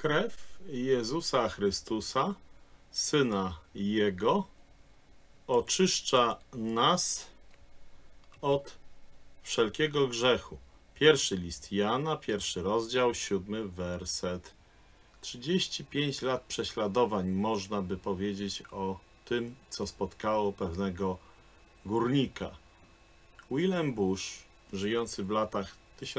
Krew Jezusa Chrystusa, Syna Jego, oczyszcza nas od wszelkiego grzechu. Pierwszy list Jana, 1 rozdział, 7 werset. 35 lat prześladowań, można by powiedzieć, o tym, co spotkało pewnego górnika. William Bush, żyjący w latach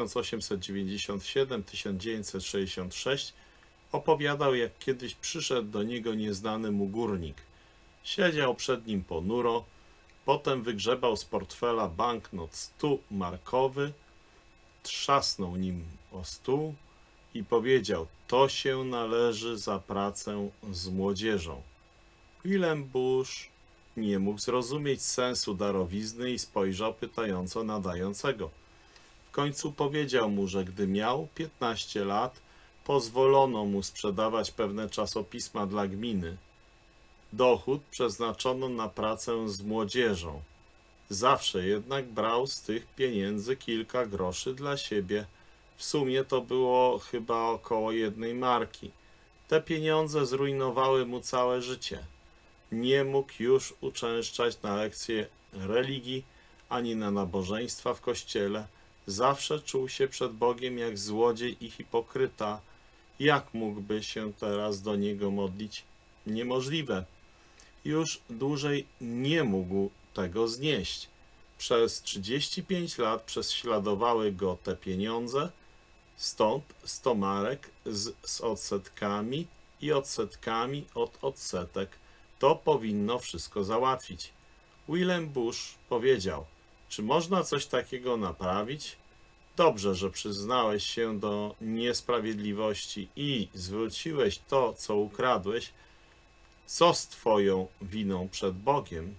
1897-1966, opowiadał, jak kiedyś przyszedł do niego nieznany mu górnik. Siedział przed nim ponuro, potem wygrzebał z portfela banknot 100-markowy, trzasnął nim o stół i powiedział: to się należy za pracę z młodzieżą. William Bush nie mógł zrozumieć sensu darowizny i spojrzał pytająco na dającego. W końcu powiedział mu, że gdy miał 15 lat, pozwolono mu sprzedawać pewne czasopisma dla gminy. Dochód przeznaczono na pracę z młodzieżą. Zawsze jednak brał z tych pieniędzy kilka groszy dla siebie. W sumie to było chyba około 1 marki. Te pieniądze zrujnowały mu całe życie. Nie mógł już uczęszczać na lekcje religii, ani na nabożeństwa w kościele. Zawsze czuł się przed Bogiem jak złodziej i hipokryta. Jak mógłby się teraz do Niego modlić? Niemożliwe. Już dłużej nie mógł tego znieść. Przez 35 lat prześladowały go te pieniądze, stąd 100 marek z odsetkami i odsetkami od odsetek. To powinno wszystko załatwić. William Bush powiedział: czy można coś takiego naprawić? Dobrze, że przyznałeś się do niesprawiedliwości i zwróciłeś to, co ukradłeś. Co z twoją winą przed Bogiem?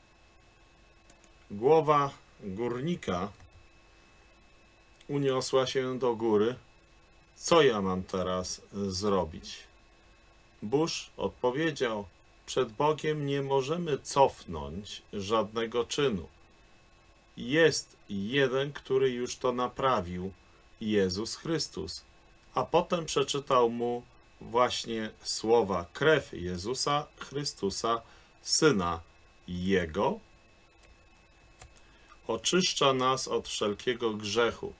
Głowa górnika uniosła się do góry. Co ja mam teraz zrobić? Bush odpowiedział: przed Bogiem nie możemy cofnąć żadnego czynu. Jest jeden, który już to naprawił, Jezus Chrystus. A potem przeczytał mu właśnie słowa: krew Jezusa Chrystusa, Syna Jego, oczyszcza nas od wszelkiego grzechu.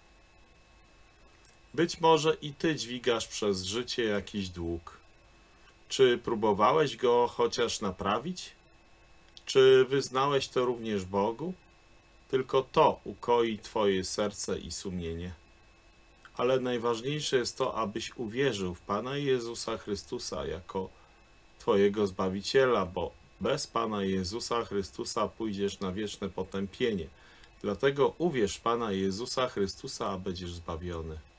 Być może i ty dźwigasz przez życie jakiś dług. Czy próbowałeś go chociaż naprawić? Czy wyznałeś to również Bogu? Tylko to ukoi twoje serce i sumienie. Ale najważniejsze jest to, abyś uwierzył w Pana Jezusa Chrystusa jako twojego Zbawiciela, bo bez Pana Jezusa Chrystusa pójdziesz na wieczne potępienie. Dlatego uwierz w Pana Jezusa Chrystusa, a będziesz zbawiony.